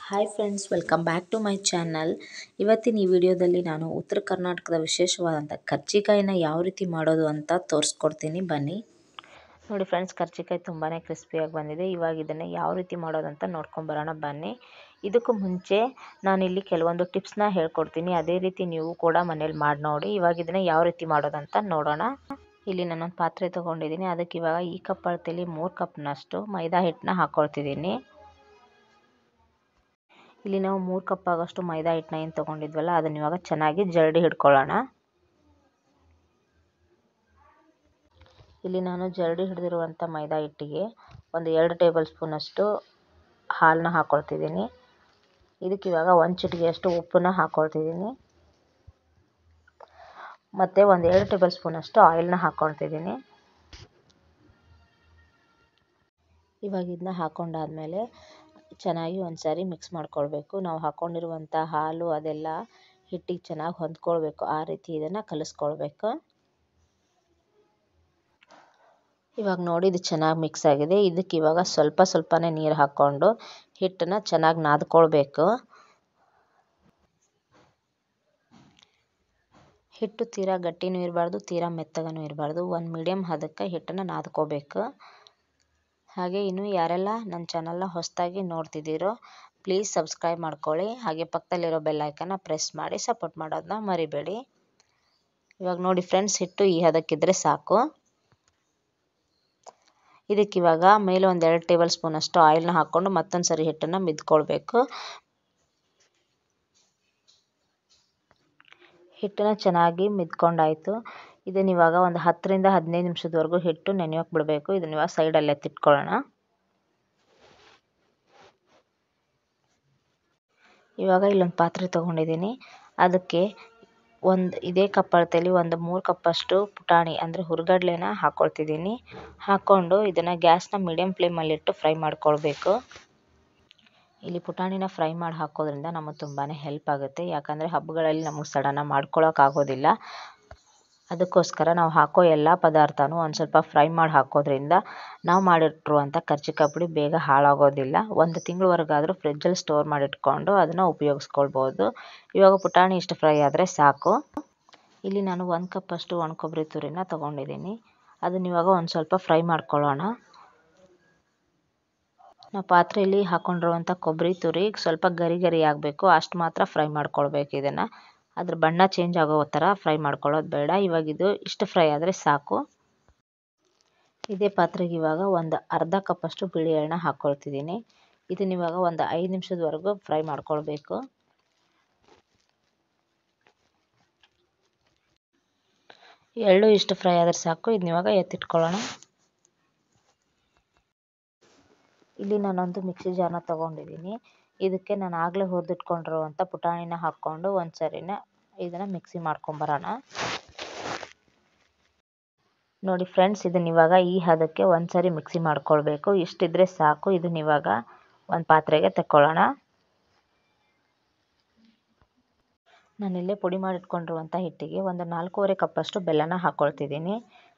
Hi friends, welcome back to my channel. ಇವತ್ತಿನ ಈ ವಿಡಿಯೋದಲ್ಲಿ ನಾನು ಉತ್ತರ ಕರ್ನಾಟಕದ ವಿಶೇಷವಾದಂಥ ಕರ್ಜಿಕಾಯಿನ ಯಾವ ರೀತಿ ಮಾಡೋದು ಅಂತ ತೋರಿಸ್ಕೊಡ್ತೀನಿ, ಬನ್ನಿ. ನೋಡಿ ಫ್ರೆಂಡ್ಸ್, ಕರ್ಜಿಕಾಯಿ ತುಂಬಾ ಕ್ರಿಸ್ಪಿಯಾಗಿ ಬಂದಿದೆ. ಇವಾಗ ಇದನ್ನು ಯಾವ ರೀತಿ ಮಾಡೋದಂತ ನೋಡ್ಕೊಂಬರೋಣ ಬನ್ನಿ. ಇದಕ್ಕೂ ಮುಂಚೆ ನಾನಿಲ್ಲಿ ಕೆಲವೊಂದು ಟಿಪ್ಸ್ನ ಹೇಳ್ಕೊಡ್ತೀನಿ. ಅದೇ ರೀತಿ ನೀವು ಕೂಡ ಮನೇಲಿ ಮಾಡಿ ನೋಡಿ. ಇವಾಗ ಇದನ್ನು ಯಾವ ರೀತಿ ಮಾಡೋದಂತ ನೋಡೋಣ. ಇಲ್ಲಿ ನಾನೊಂದು ಪಾತ್ರೆ ತೊಗೊಂಡಿದ್ದೀನಿ. ಅದಕ್ಕೆ ಇವಾಗ ಈ ಕಪ್ ಅಳತೆಯಲ್ಲಿ 3 ಕಪ್ನಷ್ಟು ಮೈದಾ ಹಿಟ್ಟನ್ನ ಹಾಕ್ಕೊಳ್ತಿದ್ದೀನಿ. ಇಲ್ಲಿ ನಾವು 3 ಕಪ್ ಆಗೋಷ್ಟು ಮೈದಾ ಹಿಟ್ಟನ್ನ ಏನು ತೊಗೊಂಡಿದ್ವಲ್ಲ ಅದನ್ನ ಇವಾಗ ಚೆನ್ನಾಗಿ ಜರಡಿ ಹಿಡ್ಕೊಳ್ಳೋಣ. ಇಲ್ಲಿ ನಾನು ಜರಡಿ ಹಿಡಿದಿರುವಂಥ ಮೈದಾ ಹಿಟ್ಟಿಗೆ ಒಂದು 2 ಟೇಬಲ್ ಸ್ಪೂನಷ್ಟು ಹಾಲನ್ನ ಹಾಕ್ಕೊಳ್ತಿದ್ದೀನಿ. ಇದಕ್ಕೆ ಇವಾಗ 1 ಚಿಟಿಕೆಯಷ್ಟು ಉಪ್ಪನ್ನ ಹಾಕ್ಕೊಳ್ತಿದ್ದೀನಿ. ಮತ್ತು ಒಂದು 2 ಟೇಬಲ್ ಸ್ಪೂನಷ್ಟು ಆಯಿಲ್ನ ಹಾಕ್ಕೊಳ್ತಿದ್ದೀನಿ. ಇವಾಗ ಇದನ್ನ ಹಾಕ್ಕೊಂಡಾದ್ಮೇಲೆ ಚೆನ್ನಾಗಿ ಒಂದ್ಸಾರಿ ಮಿಕ್ಸ್ ಮಾಡ್ಕೊಳ್ಬೇಕು. ನಾವು ಹಾಕ್ಕೊಂಡಿರುವಂಥ ಹಾಲು ಅದೆಲ್ಲ ಹಿಟ್ಟಿಗೆ ಚೆನ್ನಾಗಿ ಹೊಂದ್ಕೊಳ್ಬೇಕು. ಆ ರೀತಿ ಇದನ್ನು ಕಲಿಸ್ಕೊಳ್ಬೇಕು. ಇವಾಗ ನೋಡಿ, ಇದು ಚೆನ್ನಾಗಿ ಮಿಕ್ಸ್ ಆಗಿದೆ. ಇದಕ್ಕೆ ಇವಾಗ ಸ್ವಲ್ಪನೇ ನೀರು ಹಾಕ್ಕೊಂಡು ಹಿಟ್ಟನ್ನು ಚೆನ್ನಾಗಿ ನಾದ್ಕೊಳ್ಬೇಕು. ಹಿಟ್ಟು ತೀರಾ ಗಟ್ಟಿನೂ ಇರಬಾರ್ದು, ತೀರಾ ಮೆತ್ತಗನೂ ಇರಬಾರ್ದು. ಒಂದು ಮೀಡಿಯಮ್ ಹದಕ್ಕೆ ಹಿಟ್ಟನ್ನು ನಾದ್ಕೋಬೇಕು. ಹಾಗೆ ಇನ್ನು ಯಾರೆಲ್ಲ ನನ್ನ ಚಾನಲ್ನ ಹೊಸದಾಗಿ ನೋಡ್ತಿದ್ದೀರೋ ಪ್ಲೀಸ್ ಸಬ್ಸ್ಕ್ರೈಬ್ ಮಾಡ್ಕೊಳ್ಳಿ. ಹಾಗೆ ಪಕ್ಕದಲ್ಲಿರೋ ಬೆಲ್ ಐಕನ್ನ ಪ್ರೆಸ್ ಮಾಡಿ ಸಪೋರ್ಟ್ ಮಾಡೋದನ್ನ ಮರಿಬೇಡಿ. ಇವಾಗ ನೋಡಿ ಫ್ರೆಂಡ್ಸ್, ಹಿಟ್ಟು ಈ ಹದಕ್ಕಿದ್ರೆ ಸಾಕು. ಇದಕ್ಕಿವಾಗ ಮೇಲೆ ಒಂದು 2 ಟೇಬಲ್ ಸ್ಪೂನಷ್ಟು ಆಯಿಲ್ನ ಹಾಕ್ಕೊಂಡು ಮತ್ತೊಂದು ಸರಿ ಹಿಟ್ಟನ್ನು ಮಿದ್ಕೊಳ್ಬೇಕು. ಹಿಟ್ಟನ್ನು ಚೆನ್ನಾಗಿ ಮಿದ್ಕೊಂಡಾಯಿತು. ಇದನ್ನ ಇವಾಗ ಒಂದು 10ರಿಂದ 15 ನಿಮಿಷದವರೆಗೂ ಹಿಟ್ಟು ನೆನೆಯೋಕೆ ಬಿಡಬೇಕು. ಇದನ್ನ ಇವಾಗ ಸೈಡಲ್ಲಿ ಎತ್ತಿಟ್ಕೊಳ್ಳೋಣ. ಇವಾಗ ಇಲ್ಲೊಂದು ಪಾತ್ರೆ ತೊಗೊಂಡಿದ್ದೀನಿ. ಅದಕ್ಕೆ ಇದೇ ಕಪ್ ಅಳತೆಯಲ್ಲಿ ಒಂದು 3 ಕಪ್ಪಷ್ಟು ಪುಟಾಣಿ ಅಂದರೆ ಹುರ್ಗಡ್ಲೆನ ಹಾಕ್ಕೊಳ್ತಿದ್ದೀನಿ. ಹಾಕ್ಕೊಂಡು ಇದನ್ನು ಗ್ಯಾಸ್ನ ಮೀಡಿಯಮ್ ಫ್ಲೇಮಲ್ಲಿಟ್ಟು ಫ್ರೈ ಮಾಡ್ಕೊಳ್ಬೇಕು. ಇಲ್ಲಿ ಪುಟಾಣಿನ ಫ್ರೈ ಮಾಡಿ ಹಾಕೋದ್ರಿಂದ ನಮಗೆ ತುಂಬಾ ಹೆಲ್ಪ್ ಆಗುತ್ತೆ. ಯಾಕಂದರೆ ಹಬ್ಬಗಳಲ್ಲಿ ನಮಗೆ ಸಡನ್ನಾಗಿ ಮಾಡ್ಕೊಳ್ಳೋಕ್ಕಾಗೋದಿಲ್ಲ. ಅದಕ್ಕೋಸ್ಕರ ನಾವು ಹಾಕೋ ಎಲ್ಲ ಪದಾರ್ಥನೂ ಒಂದು ಸ್ವಲ್ಪ ಫ್ರೈ ಮಾಡಿ ಹಾಕೋದ್ರಿಂದ ನಾವು ಮಾಡಿಟ್ಟಿರುವಂಥ ಕರ್ಜಿಕಾಯಿ ಪುಡಿ ಬೇಗ ಹಾಳಾಗೋದಿಲ್ಲ. 1 ತಿಂಗಳವರೆಗಾದರೂ ಫ್ರಿಜ್ಜಲ್ಲಿ ಸ್ಟೋರ್ ಮಾಡಿಟ್ಕೊಂಡು ಅದನ್ನು ಉಪಯೋಗಿಸ್ಕೊಳ್ಬೋದು. ಇವಾಗ ಪುಟಾಣಿ ಇಷ್ಟು ಫ್ರೈ ಆದರೆ ಸಾಕು. ಇಲ್ಲಿ ನಾನು 1 ಕಪ್ಪಷ್ಟು ಒಣ ಕೊಬ್ಬರಿ ತುರಿನ ತೊಗೊಂಡಿದ್ದೀನಿ. ಅದನ್ನ ಇವಾಗ ಒಂದು ಸ್ವಲ್ಪ ಫ್ರೈ ಮಾಡ್ಕೊಳ್ಳೋಣ. ನಾವು ಪಾತ್ರೆಯಲ್ಲಿ ಹಾಕ್ಕೊಂಡಿರುವಂಥ ಕೊಬ್ಬರಿ ತುರಿ ಸ್ವಲ್ಪ ಗರಿ ಆಗಬೇಕು, ಅಷ್ಟು ಮಾತ್ರ ಫ್ರೈ ಮಾಡ್ಕೊಳ್ಬೇಕು. ಇದನ್ನು ಅದ್ರ ಬಣ್ಣ ಚೇಂಜ್ ಆಗೋ ಥರ ಫ್ರೈ ಮಾಡ್ಕೊಳ್ಳೋದು ಬೇಡ. ಇವಾಗ ಇಷ್ಟು ಫ್ರೈ ಆದರೆ ಸಾಕು. ಇದೇ ಪಾತ್ರೆಗೆ ಇವಾಗ ಒಂದು ಅರ್ಧ ಕಪ್ಪಷ್ಟು ಬಿಳಿ ಎಳ್ಳನ್ನ ಹಾಕ್ಕೊಳ್ತಿದ್ದೀನಿ. ಇದನ್ನ ಇವಾಗ ಒಂದು 5 ನಿಮಿಷದವರೆಗೂ ಫ್ರೈ ಮಾಡ್ಕೊಳ್ಬೇಕು. ಎಳ್ಳು ಇಷ್ಟು ಫ್ರೈ ಆದರೆ ಸಾಕು. ಇದನ್ನ ಇವಾಗ ಎತ್ತಿಟ್ಕೊಳ್ಳೋಣ. ಇಲ್ಲಿ ನಾನೊಂದು ಮಿಕ್ಸಿ ಜಾರ್ನ ತೊಗೊಂಡಿದ್ದೀನಿ. ಇದಕ್ಕೆ ನಾನು ಆಗಲೇ ಹುರಿದಿಟ್ಕೊಂಡಿರುವಂಥ ಪುಟಾಣಿನ ಹಾಕ್ಕೊಂಡು ಒಂದು ಸರಿನ ಇದನ್ನು ಮಿಕ್ಸಿ ಮಾಡ್ಕೊಂಬರೋಣ. ನೋಡಿ ಫ್ರೆಂಡ್ಸ್, ಇದನ್ನ ಇವಾಗ ಈ ಹದಕ್ಕೆ ಒಂದು ಸರಿ ಮಿಕ್ಸಿ ಮಾಡ್ಕೊಳ್ಬೇಕು. ಇಷ್ಟಿದ್ರೆ ಸಾಕು. ಇದನ್ನ ಇವಾಗ ಒಂದು ಪಾತ್ರೆಗೆ ತಗೊಳ್ಳೋಣ. ನಾನಿಲ್ಲೇ ಪುಡಿ ಮಾಡಿಟ್ಕೊಂಡಿರುವಂಥ ಹಿಟ್ಟಿಗೆ ಒಂದು 4.5 ಕಪ್ಪಷ್ಟು ಬೆಲ್ಲನ ಹಾಕ್ಕೊಳ್ತಿದ್ದೀನಿ.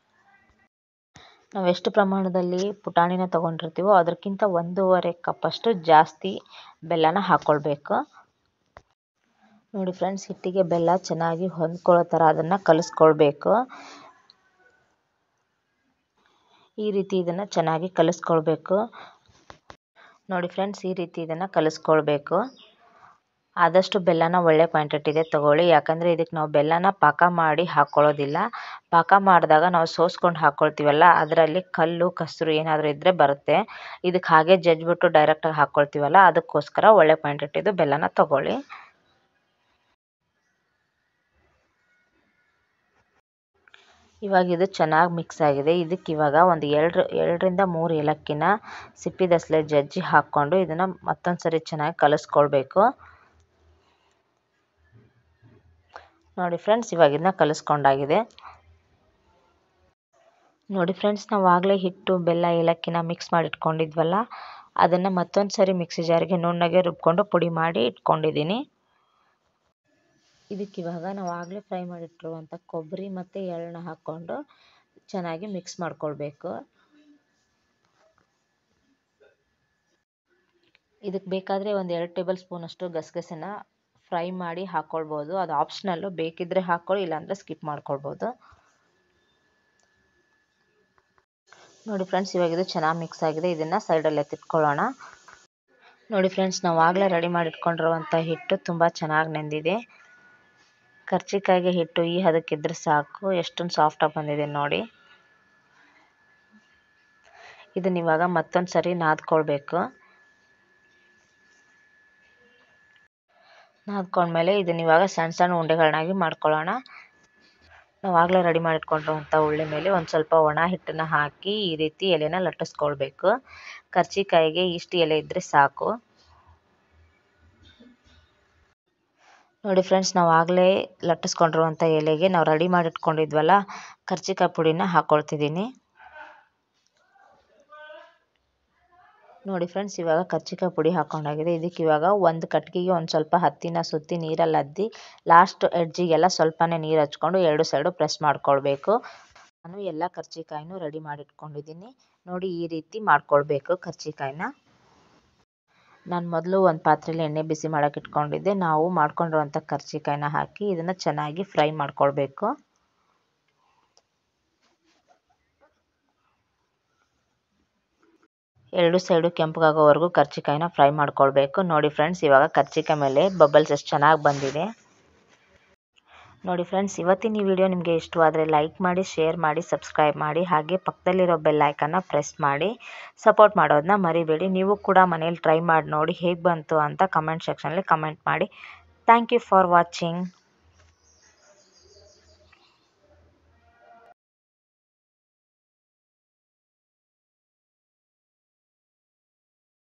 ನಾವು ಎಷ್ಟು ಪ್ರಮಾಣದಲ್ಲಿ ಪುಟಾಣಿನ ತೊಗೊಂಡಿರ್ತೀವೋ ಅದಕ್ಕಿಂತ 1.5 ಕಪ್ಪಷ್ಟು ಜಾಸ್ತಿ ಬೆಲ್ಲನ ಹಾಕ್ಕೊಳ್ಬೇಕು. ನೋಡಿ ಫ್ರೆಂಡ್ಸ್, ಹಿಟ್ಟಿಗೆ ಬೆಲ್ಲ ಚೆನ್ನಾಗಿ ಹೊಂದ್ಕೊಳ್ಳೋ ಥರ ಅದನ್ನು ಕಲಿಸ್ಕೊಳ್ಬೇಕು. ಈ ರೀತಿ ಇದನ್ನು ಚೆನ್ನಾಗಿ ಕಲಿಸ್ಕೊಳ್ಬೇಕು. ನೋಡಿ ಫ್ರೆಂಡ್ಸ್, ಈ ರೀತಿ ಇದನ್ನು ಕಲಿಸ್ಕೊಳ್ಬೇಕು. ಆದಷ್ಟು ಬೆಲ್ಲನ ಒಳ್ಳೆ ಕ್ವಾಂಟಿಟಿದೆ ತೊಗೊಳ್ಳಿ. ಯಾಕಂದರೆ ಇದಕ್ಕೆ ನಾವು ಬೆಲ್ಲನ ಪಾಕ ಮಾಡಿ ಹಾಕ್ಕೊಳ್ಳೋದಿಲ್ಲ. ಪಾಕ ಮಾಡಿದಾಗ ನಾವು ಸೋಸ್ಕೊಂಡು ಹಾಕ್ಕೊಳ್ತೀವಲ್ಲ, ಅದರಲ್ಲಿ ಕಲ್ಲು ಕಸರು ಏನಾದರೂ ಇದ್ದರೆ ಬರುತ್ತೆ. ಇದಕ್ಕೆ ಹಾಗೆ ಜಜ್ಜಿಬಿಟ್ಟು ಡೈರೆಕ್ಟಾಗಿ ಹಾಕ್ಕೊಳ್ತೀವಲ್ಲ, ಅದಕ್ಕೋಸ್ಕರ ಒಳ್ಳೆ ಕ್ವಾಂಟಿಟಿದು ಬೆಲ್ಲನ ತೊಗೊಳ್ಳಿ. ಇವಾಗ ಇದು ಚೆನ್ನಾಗಿ ಮಿಕ್ಸ್ ಆಗಿದೆ. ಇದಕ್ಕೆ ಇವಾಗ ಒಂದು 2ರಿಂದ 3 ಏಲಕ್ಕಿನ ಸಿಪ್ಪಿದಸಲೆ ಜಜ್ಜಿ ಹಾಕ್ಕೊಂಡು ಇದನ್ನು ಮತ್ತೊಂದು ಸರಿ ಚೆನ್ನಾಗಿ ಕಲಿಸ್ಕೊಳ್ಬೇಕು. ನೋಡಿ ಫ್ರೆಂಡ್ಸ್, ಇವಾಗ ಇದನ್ನ ಕಲಿಸ್ಕೊಂಡಾಗಿದೆ. ನೋಡಿ ಫ್ರೆಂಡ್ಸ್, ನಾವು ಆಗಲೇ ಹಿಟ್ಟು ಬೆಲ್ಲ ಏಲಕ್ಕಿನ ಮಿಕ್ಸ್ ಮಾಡಿ ಇಟ್ಕೊಂಡಿದ್ವಲ್ಲ, ಅದನ್ನು ಮತ್ತೊಂದು ಸರಿ ಮಿಕ್ಸಿ ಜಾರಿಗೆ ನುಣ್ಣಗೆ ರುಬ್ಕೊಂಡು ಪುಡಿ ಮಾಡಿ ಇಟ್ಕೊಂಡಿದ್ದೀನಿ. ಇದಕ್ಕಿವಾಗ ನಾವು ಆಗಲೇ ಫ್ರೈ ಮಾಡಿಟ್ಟಿರುವಂಥ ಕೊಬ್ಬರಿ ಮತ್ತು ಎಳ್ಳನ್ನ ಹಾಕ್ಕೊಂಡು ಚೆನ್ನಾಗಿ ಮಿಕ್ಸ್ ಮಾಡ್ಕೊಳ್ಬೇಕು. ಇದಕ್ಕೆ ಬೇಕಾದರೆ ಒಂದು 2 ಟೇಬಲ್ ಸ್ಪೂನಷ್ಟು ಗಸಗಸೆನ ಫ್ರೈ ಮಾಡಿ ಹಾಕ್ಕೊಳ್ಬೋದು. ಅದು ಆಪ್ಷನಲ್ಲು, ಬೇಕಿದ್ದರೆ ಹಾಕ್ಕೊಳ್ಳಿ, ಇಲ್ಲಾಂದರೆ ಸ್ಕಿಪ್ ಮಾಡ್ಕೊಳ್ಬೋದು. ನೋಡಿ ಫ್ರೆಂಡ್ಸ್, ಇವಾಗ ಇದು ಚೆನ್ನಾಗಿ ಮಿಕ್ಸ್ ಆಗಿದೆ. ಇದನ್ನು ಸೈಡಲ್ಲಿ ಎತ್ತಿಟ್ಕೊಳ್ಳೋಣ. ನೋಡಿ ಫ್ರೆಂಡ್ಸ್, ನಾವು ಆಗಲೇ ರೆಡಿ ಮಾಡಿ ಇಟ್ಕೊಂಡಿರುವಂಥ ಹಿಟ್ಟು ತುಂಬ ಚೆನ್ನಾಗಿ ನೆಂದಿದೆ. ಕರ್ಜಿಕಾಯಿಗೆ ಹಿಟ್ಟು ಈ ಹದಕ್ಕಿದ್ರೆ ಸಾಕು. ಎಷ್ಟೊಂದು ಸಾಫ್ಟಾಗಿ ಬಂದಿದೆ ನೋಡಿ. ಇದನ್ನ ಇವಾಗ ಮತ್ತೊಂದು ಸರಿ ನಾದ್ಕೊಳ್ಬೇಕು. ನಾದ್ಕೊಂಡ್ಮೇಲೆ ಇದನ್ನ ಇವಾಗ ಸಣ್ಣ ಸಣ್ಣ ಉಂಡೆಗಳನ್ನಾಗಿ ಮಾಡ್ಕೊಳ್ಳೋಣ. ನಾವು ಆಗಲೇ ರೆಡಿ ಮಾಡಿಟ್ಕೊಂಡಿರುವಂಥ ಉಳ್ಳೆ ಮೇಲೆ ಒಂದು ಸ್ವಲ್ಪ ಒಣ ಹಿಟ್ಟನ್ನು ಹಾಕಿ ಈ ರೀತಿ ಎಲೆನ ಲಟ್ಟಿಸ್ಕೊಳ್ಬೇಕು. ಕರ್ಜಿಕಾಯಿಗೆ ಇಷ್ಟು ಎಲೆ ಇದ್ದರೆ ಸಾಕು. ನೋಡಿ ಫ್ರೆಂಡ್ಸ್, ನಾವು ಆಗಲೇ ಲಟ್ಟಿಸ್ಕೊಂಡಿರುವಂಥ ಎಲೆಗೆ ನಾವು ರೆಡಿ ಮಾಡಿಟ್ಕೊಂಡಿದ್ವಲ್ಲ ಕರ್ಜಿಕಾಯಿ ಪುಡಿನ ಹಾಕ್ಕೊಳ್ತಿದ್ದೀನಿ. ನೋಡಿ ಫ್ರೆಂಡ್ಸ್, ಇವಾಗ ಕರ್ಜಿಕಾಯಿ ಪುಡಿ ಹಾಕ್ಕೊಂಡಾಗಿದೆ. ಇದಕ್ಕೆ ಇವಾಗ ಒಂದು ಕಟ್ಗೆಗೆ ಒಂದು ಸ್ವಲ್ಪ ಹತ್ತಿನ ಸುತ್ತಿ ನೀರಲ್ಲಿ ಅದ್ದಿ ಲಾಸ್ಟ್ ಎಡ್ಜಿಗೆಲ್ಲ ಸ್ವಲ್ಪನೇ ನೀರು ಹಚ್ಕೊಂಡು 2 ಸೈಡು ಪ್ರೆಸ್ ಮಾಡ್ಕೊಳ್ಬೇಕು. ನಾನು ಎಲ್ಲ ಕರ್ಜಿಕಾಯಿನೂ ರೆಡಿ ಮಾಡಿಟ್ಕೊಂಡಿದ್ದೀನಿ. ನೋಡಿ, ಈ ರೀತಿ ಮಾಡ್ಕೊಳ್ಬೇಕು ಕರ್ಜಿಕಾಯಿನ. ನಾನು ಮೊದಲು ಒಂದು ಪಾತ್ರೆಯಲ್ಲಿ ಎಣ್ಣೆ ಬಿಸಿ ಮಾಡೋಕೆ ಇಟ್ಕೊಂಡಿದ್ದೆ. ನಾವು ಮಾಡ್ಕೊಂಡಿರುವಂಥ ಕರ್ಜಿಕಾಯಿನ ಹಾಕಿ ಇದನ್ನು ಚೆನ್ನಾಗಿ ಫ್ರೈ ಮಾಡ್ಕೊಳ್ಬೇಕು. ಎರಡು ಸೈಡು ಕೆಂಪಗಾಗೋವರೆಗೂ ಕರ್ಜಿಕಾಯಿನ ಫ್ರೈ ಮಾಡ್ಕೊಳ್ಬೇಕು. ನೋಡಿ ಫ್ರೆಂಡ್ಸ್, ಇವಾಗ ಕರ್ಜಿಕಾಯಿ ಮೇಲೆ ಬಬಲ್ಸ್ ಎಷ್ಟು ಚೆನ್ನಾಗಿ ಬಂದಿದೆ. ನೋಡಿ ಫ್ರೆಂಡ್ಸ್, ಇವತ್ತಿನ ಈ ವಿಡಿಯೋ ನಿಮಗೆ ಇಷ್ಟವಾದರೆ ಲೈಕ್ ಮಾಡಿ, ಶೇರ್ ಮಾಡಿ, ಸಬ್ಸ್ಕ್ರೈಬ್ ಮಾಡಿ, ಹಾಗೆ ಪಕ್ಕದಲ್ಲಿರೋ ಬೆಲ್ ಐಕನ್ನ ಪ್ರೆಸ್ ಮಾಡಿ ಸಪೋರ್ಟ್ ಮಾಡೋದನ್ನ ಮರಿಬೇಡಿ. ನೀವು ಕೂಡ ಮನೇಲಿ ಟ್ರೈ ಮಾಡಿ ನೋಡಿ ಹೇಗೆ ಬಂತು ಅಂತ ಕಮೆಂಟ್ ಸೆಕ್ಷನಲ್ಲಿ ಕಮೆಂಟ್ ಮಾಡಿ. Thank you for watching.